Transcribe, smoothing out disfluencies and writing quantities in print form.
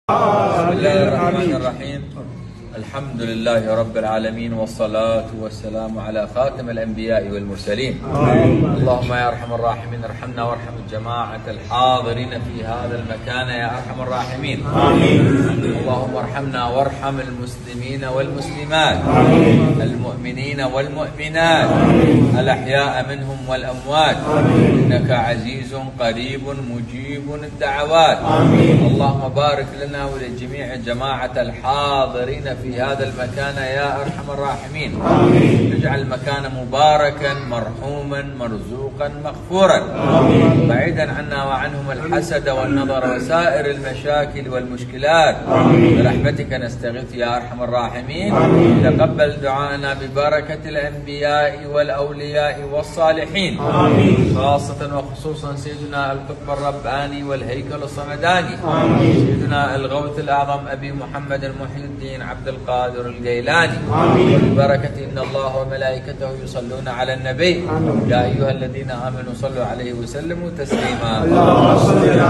بسم الله الرحمن الرحيم. الحمد لله رب العالمين، والصلاة والسلام على خاتم الأنبياء والمرسلين. اللهم يا أرحم الراحمين ارحمنا وارحم الجماعة الحاضرين في هذا المكان يا أرحم الراحمين. اللهم ارحمنا وارحم المسلمين والمسلمات، المؤمنين والمؤمنات، الأحياء منهم والأموات، إنك عزيز قريب مجيب الدعوات. اللهم بارك لنا ولجميع جماعة الحاضرين في هذا المكان يا أرحم الراحمين. اجعل المكان مباركا مرحوما مرزوقا مغفورا، بعيدا عنا وعنهم الحسد والنظر وسائر المشاكل والمشكلات. برحمتك نستغيث يا أرحم الراحمين. تقبل دعاءنا ببركة الأنبياء والأولياء والصالحين، خاصة وخصوصا سيدنا القطب الرباني والهيكل الصمداني، سيدنا الغوث الأعظم أبي محمد محي الدين عبد القادر الجيلاني. وببركة إن الله وملائكته يصلون على النبي يا أيها الذين آمنوا صلوا عليه وسلموا تسليما.